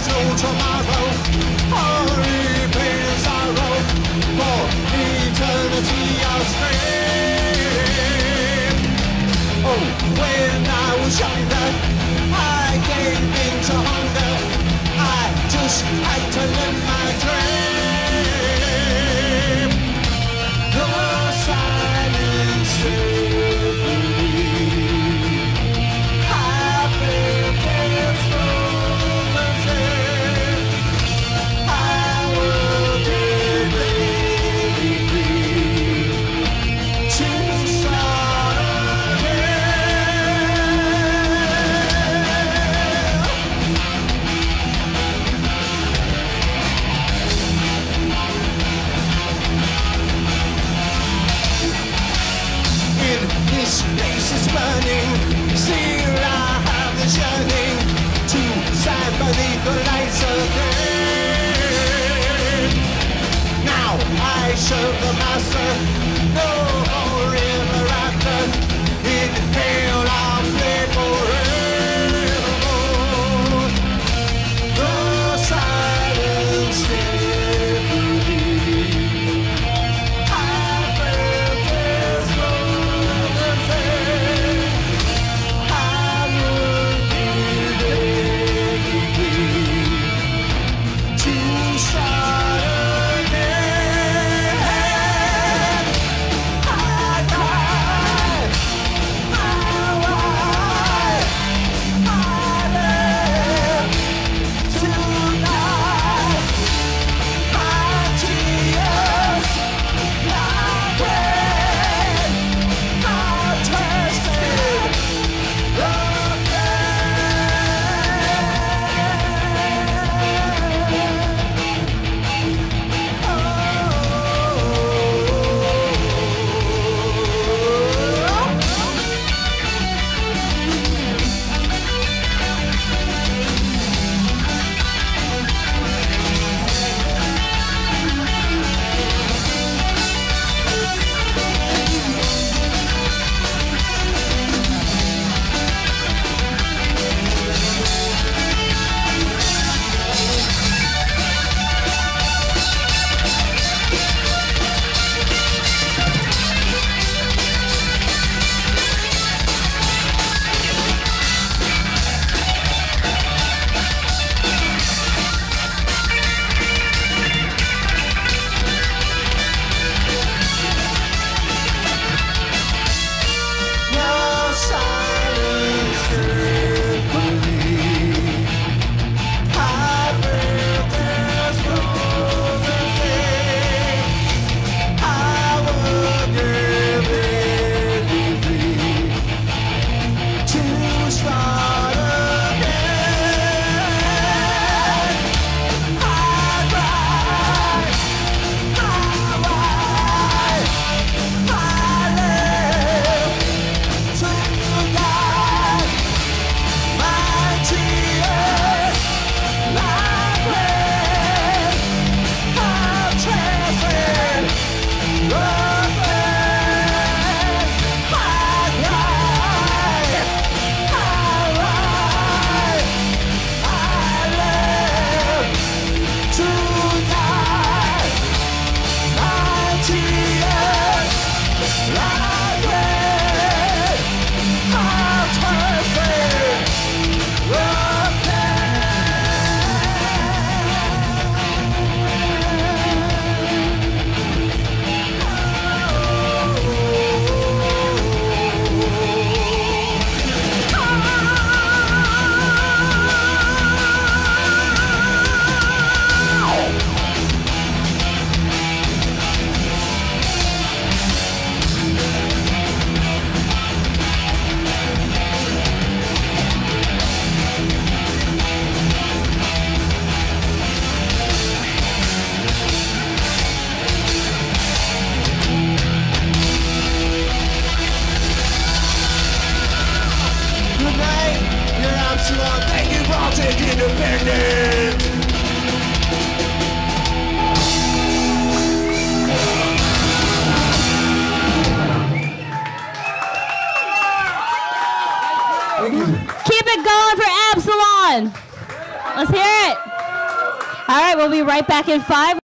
is no tomorrow. Only pain and sorrow for eternity of strain. Oh, when I was younger, I gave in to hunger. I just had to live my dream. The silence saved me. Happiness roses in. I will give it to start this place is burning. See, I have this yearning to stand beneath the lights again. Now I serve the master, no more ever after. In hell I'll play forevermore. The silence saved me. independent. Keep it going for Absalon. Let's hear it. All right, we'll be right back in 5.